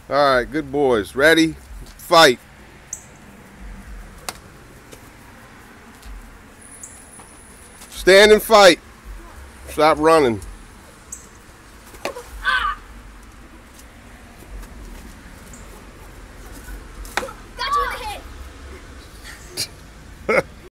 All right, good boys. Ready? Fight. Stand and fight. Stop running.